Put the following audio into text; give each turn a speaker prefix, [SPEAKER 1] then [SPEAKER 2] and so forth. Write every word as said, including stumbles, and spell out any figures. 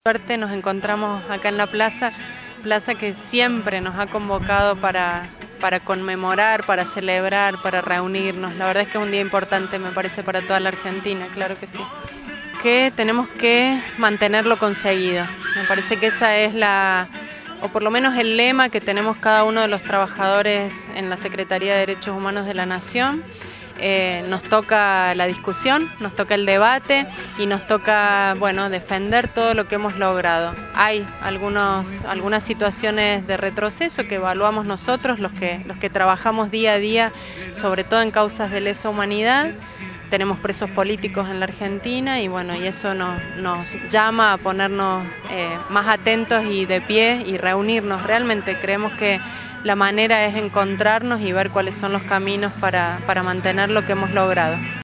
[SPEAKER 1] suerte nos encontramos acá en la plaza, plaza que siempre nos ha convocado para, para conmemorar, para celebrar, para reunirnos. La verdad es que es un día importante, me parece, para toda la Argentina, claro que sí. Que tenemos que mantenerlo conseguido. Me parece que esa es la, o por lo menos el lema que tenemos cada uno de los trabajadores en la Secretaría de Derechos Humanos de la Nación. Eh, nos toca la discusión, nos toca el debate y nos toca, bueno, defender todo lo que hemos logrado. Hay algunos, algunas situaciones de retroceso que evaluamos nosotros, los que, los que trabajamos día a día, sobre todo en causas de lesa humanidad. Tenemos presos políticos en la Argentina y bueno, y eso nos, nos llama a ponernos eh, más atentos y de pie y reunirnos. Realmente creemos que la manera es encontrarnos y ver cuáles son los caminos para, para mantener lo que hemos logrado.